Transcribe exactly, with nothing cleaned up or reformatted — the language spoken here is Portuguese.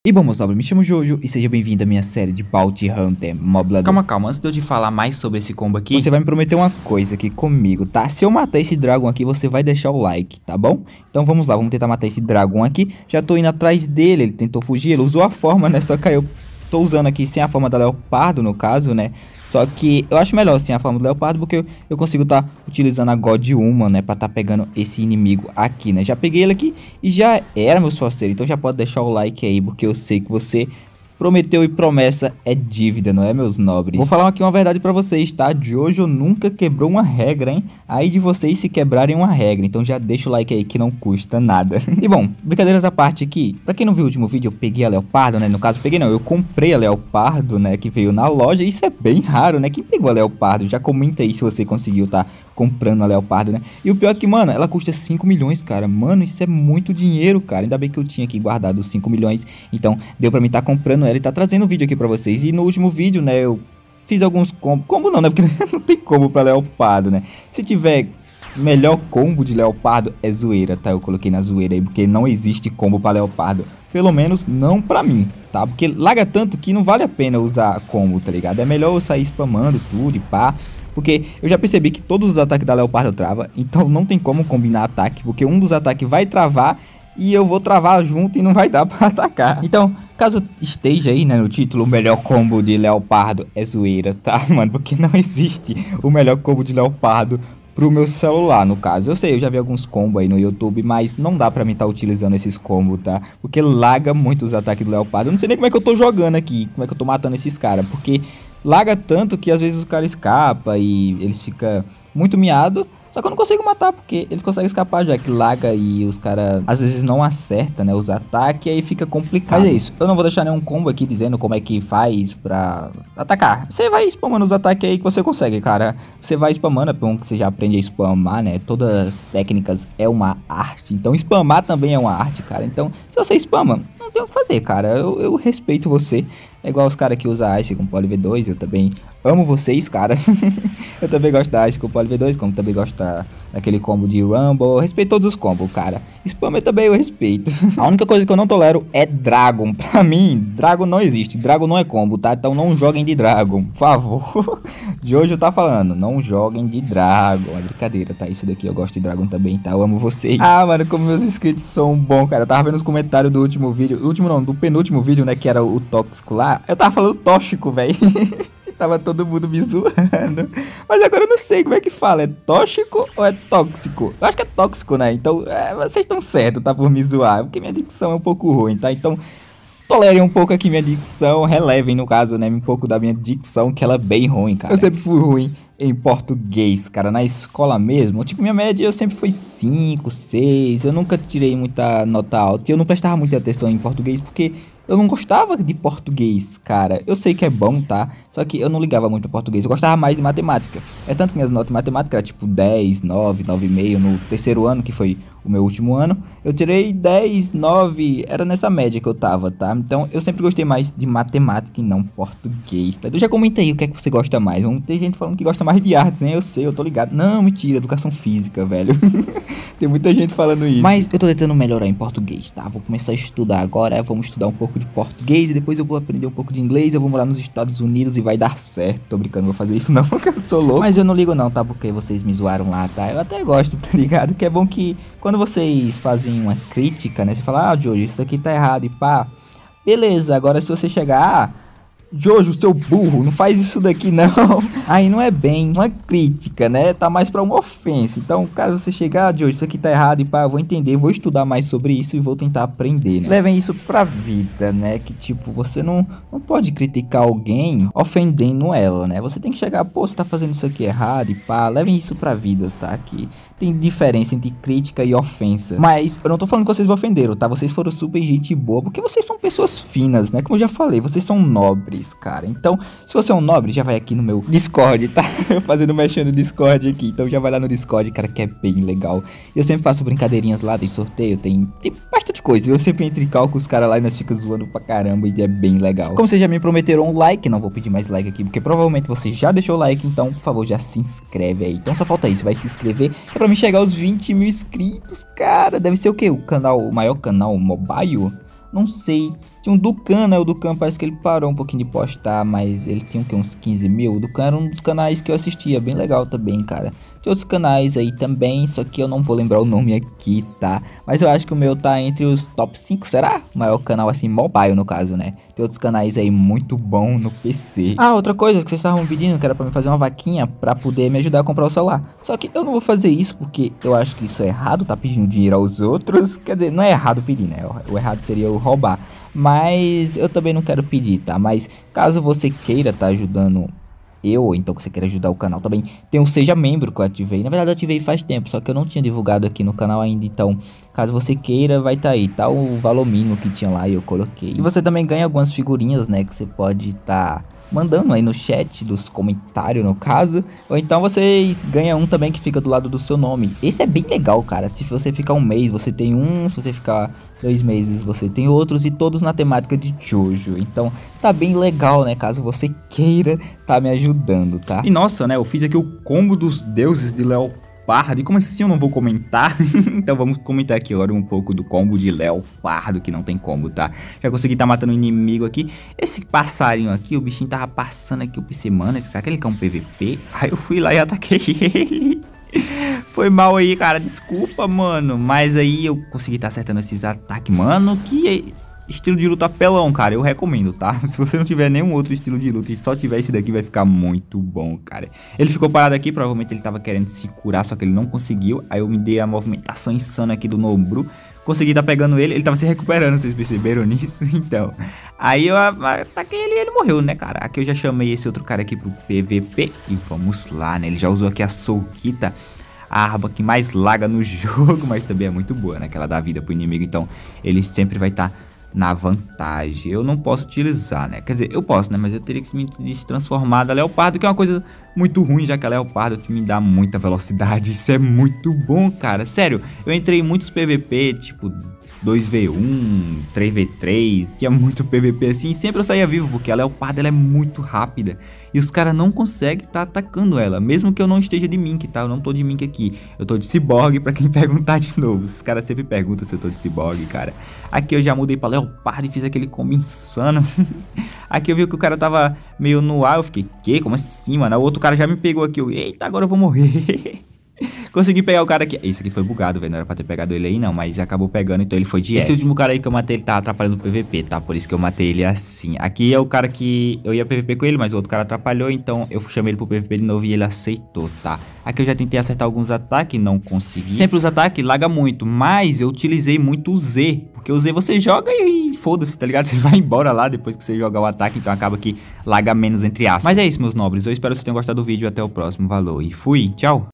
E bom, meus nobres, me chamo Jojo e seja bem-vindo à minha série de Bounty Hunter Moblador. Calma, calma, antes de eu te falar mais sobre esse combo aqui, você vai me prometer uma coisa aqui comigo, tá? Se eu matar esse dragão aqui, você vai deixar o like, tá bom? Então vamos lá, vamos tentar matar esse dragão aqui. Já tô indo atrás dele, ele tentou fugir, ele usou a forma, né? Só que aí eu tô usando aqui sem a forma da Leopardo, no caso, né? Só que eu acho melhor assim a forma do Leopardo, porque eu, eu consigo estar tá utilizando a God Woman, né? Pra estar tá pegando esse inimigo aqui, né? Já peguei ele aqui e já era, meus parceiros. Então já pode deixar o like aí, porque eu sei que você prometeu e promessa é dívida, não é, meus nobres? Vou falar aqui uma verdade pra vocês, tá? Jojo nunca quebrou uma regra, hein? Aí de vocês se quebrarem uma regra, então já deixa o like aí que não custa nada. E bom, brincadeiras à parte aqui, pra quem não viu o último vídeo, eu peguei a Leopardo, né? No caso, peguei não, eu comprei a Leopardo, né? Que veio na loja, isso é bem raro, né? Quem pegou a Leopardo? Já comenta aí se você conseguiu tá comprando a Leopardo, né? E o pior é que, mano, ela custa cinco milhões, cara. Mano, isso é muito dinheiro, cara. Ainda bem que eu tinha aqui guardado os cinco milhões, então deu pra mim tá comprando ela e tá trazendo um vídeo aqui pra vocês. E no último vídeo, né, eu fiz alguns combos. Combo não, né? Porque não tem combo pra Leopardo, né? Se tiver melhor combo de Leopardo, é zoeira, tá? Eu coloquei na zoeira aí, porque não existe combo pra Leopardo. Pelo menos não pra mim, tá? Porque laga tanto que não vale a pena usar combo, tá ligado? É melhor eu sair spamando tudo e pá. Porque eu já percebi que todos os ataques da Leopardo trava, então não tem como combinar ataque, porque um dos ataques vai travar e eu vou travar junto e não vai dar pra atacar. Então, caso esteja aí, né, no título, o melhor combo de Leopardo é zoeira, tá, mano? Porque não existe o melhor combo de Leopardo pro meu celular, no caso. Eu sei, eu já vi alguns combos aí no YouTube, mas não dá pra mim estar tá utilizando esses combos, tá? Porque laga muito os ataques do Leopardo. Eu não sei nem como é que eu tô jogando aqui, como é que eu tô matando esses caras, porque laga tanto que às vezes o cara escapa e eles ficam muito miados. Só que eu não consigo matar, porque eles conseguem escapar, já que laga e os caras às vezes não acertam, né, os ataques, e aí fica complicado. Mas é isso, eu não vou deixar nenhum combo aqui dizendo como é que faz pra atacar. Você vai spamando os ataques aí que você consegue, cara. Você vai spamando, é bom que você já aprende a spamar, né, todas as técnicas é uma arte. Então spamar também é uma arte, cara. Então se você spama, não tem o que fazer, cara. Eu, eu respeito você. É igual os caras que usam Ice com Poly V dois, eu também amo vocês, cara. Eu também gosto da Ice com Poly V dois, como também gosto da, daquele combo de Rumble. Eu respeito todos os combos, cara. Spammer também eu respeito. A única coisa que eu não tolero é Dragon. Pra mim, Dragon não existe. Dragon não é combo, tá? Então não joguem de Dragon, por favor. Jojo tá falando, não joguem de Dragon. É brincadeira, tá? Isso daqui eu gosto de Dragon também, tá? Eu amo vocês. Ah, mano, como meus inscritos são bons, cara. Eu tava vendo os comentários do último vídeo. Do último não, do penúltimo vídeo, né? Que era o tóxico lá. Eu tava falando tóxico, velho. Tava todo mundo me zoando. Mas agora eu não sei como é que fala. É tóxico ou é tóxico? Eu acho que é tóxico, né? Então, é, vocês estão certos, tá? Por me zoar. Porque minha dicção é um pouco ruim, tá? Então, tolerem um pouco aqui minha dicção. Relevem, no caso, né? Um pouco da minha dicção, que ela é bem ruim, cara. Eu sempre fui ruim em português, cara. Na escola mesmo. Tipo, minha média eu sempre foi cinco, seis. Eu nunca tirei muita nota alta. E eu não prestava muita atenção em português, porque eu não gostava de português, cara. Eu sei que é bom, tá? Só que eu não ligava muito a português. Eu gostava mais de matemática. É tanto que minhas notas de matemática eram tipo dez, nove, nove e meio no terceiro ano, que foi o meu último ano. Eu tirei dez, nove, era nessa média que eu tava, tá? Então eu sempre gostei mais de matemática e não português, tá? Eu já comentei o que é que você gosta mais. Tem gente falando que gosta mais de artes, né? Eu sei, eu tô ligado. Não, mentira, educação física, velho. Tem muita gente falando isso. Mas eu tô tentando melhorar em português, tá? Vou começar a estudar agora. Vamos estudar um pouco de português e depois eu vou aprender um pouco de inglês. Eu vou morar nos Estados Unidos e vai dar certo. Tô brincando, não vou fazer isso não, porque eu sou louco. Mas eu não ligo não, tá? Porque vocês me zoaram lá, tá? Eu até gosto, tá ligado? Que é bom que quando vocês fazem uma crítica, né? Você fala, ah, Jojo, isso aqui tá errado e pá. Beleza, agora se você chegar, ah, Jojo, seu burro, não faz isso daqui não. Aí não é bem uma crítica, né? Tá mais pra uma ofensa. Então, caso você chegar, ah, Jojo, isso aqui tá errado e pá, eu vou entender, vou estudar mais sobre isso e vou tentar aprender, né? Levem isso pra vida, né? Que tipo, você não, não pode criticar alguém ofendendo ela, né? Você tem que chegar, pô, você tá fazendo isso aqui errado e pá. Levem isso pra vida, tá? Que tem diferença entre crítica e ofensa. Mas eu não tô falando que vocês me ofenderam, tá? Vocês foram super gente boa, porque vocês são pessoas finas, né? Como eu já falei, vocês são nobres, cara. Então, se você é um nobre, já vai aqui no meu Discord, tá? Eu fazendo mexendo no Discord aqui. Então já vai lá no Discord, cara, que é bem legal. Eu sempre faço brincadeirinhas lá, tem sorteio, tem, tem bastante coisa. Eu sempre entro em cal com os caras lá e nós ficamos zoando pra caramba e é bem legal. Como vocês já me prometeram um like, não vou pedir mais like aqui, porque provavelmente você já deixou o like, então, por favor, já se inscreve aí. Então só falta isso, vai se inscrever, que é pra mim chegar aos vinte mil inscritos, cara. Deve ser o quê? O canal, o maior canal mobile? Não sei. Tinha um Ducan, né? O Ducan parece que ele parou um pouquinho de postar, mas ele tinha o que, uns quinze mil. O Ducan era um dos canais que eu assistia, bem legal também, cara. Tem outros canais aí também, só que eu não vou lembrar o nome aqui, tá? Mas eu acho que o meu tá entre os top cinco, será? O maior canal assim, mobile no caso, né? Tem outros canais aí muito bom no P C. Ah, outra coisa que vocês estavam pedindo, que era pra mim fazer uma vaquinha pra poder me ajudar a comprar o celular. Só que eu não vou fazer isso porque eu acho que isso é errado, tá pedindo dinheiro aos outros. Quer dizer, não é errado pedir, né? O errado seria eu roubar. Mas eu também não quero pedir, tá? Mas caso você queira tá ajudando eu, ou então que você queira ajudar o canal também, tem um Seja Membro que eu ativei. Na verdade eu ativei faz tempo, só que eu não tinha divulgado aqui no canal ainda. Então, caso você queira, vai tá aí, tá o valor mínimo que tinha lá e eu coloquei. E você também ganha algumas figurinhas, né, que você pode tá mandando aí no chat dos comentários, no caso. Ou então vocês ganham um também que fica do lado do seu nome. Esse é bem legal, cara. Se você ficar um mês, você tem um. Se você ficar dois meses, você tem outros. E todos na temática de Jojo. Então tá bem legal, né? Caso você queira tá me ajudando, tá? E nossa, né? Eu fiz aqui o combo dos deuses de Leopardo. E como assim eu não vou comentar? Então vamos comentar aqui agora um pouco do combo de Leopardo, que não tem combo, tá? Já consegui tá matando um inimigo aqui. Esse passarinho aqui, o bichinho tava passando aqui, o P C, mano, será que ele quer um P V P? Aí eu fui lá e ataquei ele. Foi mal aí, cara, desculpa, mano. Mas aí eu consegui tá acertando esses ataques, mano, que... estilo de luta apelão, cara, eu recomendo, tá? Se você não tiver nenhum outro estilo de luta e só tiver esse daqui, vai ficar muito bom, cara. Ele ficou parado aqui, provavelmente ele tava querendo se curar, só que ele não conseguiu. Aí eu me dei a movimentação insana aqui do Nobru. Consegui tá pegando ele, ele tava se recuperando, vocês perceberam nisso? Então, aí eu ataquei ele e ele morreu, né, cara? Aqui eu já chamei esse outro cara aqui pro P V P e vamos lá, né? Ele já usou aqui a Soukita, a arma que mais laga no jogo, mas também é muito boa, né? Que ela dá vida pro inimigo, então ele sempre vai estar... na vantagem. Eu não posso utilizar, né? Quer dizer, eu posso, né? Mas eu teria que me transformar da Leopardo, que é uma coisa muito ruim, já que a Leopardo me dá muita velocidade. Isso é muito bom, cara. Sério, eu entrei em muitos P V P, tipo dois v um, três v três, tinha muito P V P assim, e sempre eu saía vivo, porque a Leopardo ela é muito rápida. E os caras não conseguem tá atacando ela, mesmo que eu não esteja de Mink, tá? Eu não tô de Mink aqui, eu tô de Cyborg, pra quem perguntar de novo. Os caras sempre perguntam se eu tô de Cyborg, cara. Aqui eu já mudei pra Leopardo e fiz aquele combo insano. Aqui eu vi que o cara tava meio no ar, eu fiquei, que? Como assim, mano? O outro cara já me pegou aqui, eu, eita, agora eu vou morrer. Consegui pegar o cara aqui. Esse aqui foi bugado, velho. Não era pra ter pegado ele aí, não. Mas acabou pegando, então ele foi de Esse F. último cara aí que eu matei, ele tá atrapalhando o P V P, tá? Por isso que eu matei ele assim. Aqui é o cara que eu ia P V P com ele, mas o outro cara atrapalhou. Então eu chamei ele pro P V P de novo e ele aceitou, tá? Aqui eu já tentei acertar alguns ataques, não consegui. Sempre os ataques laga muito, mas eu utilizei muito o Z. Porque o Z você joga e, e foda-se, tá ligado? Você vai embora lá depois que você jogar o ataque, então acaba que laga menos entre aspas. Mas é isso, meus nobres. Eu espero que vocês tenham gostado do vídeo. Até o próximo. Valeu e fui. Tchau.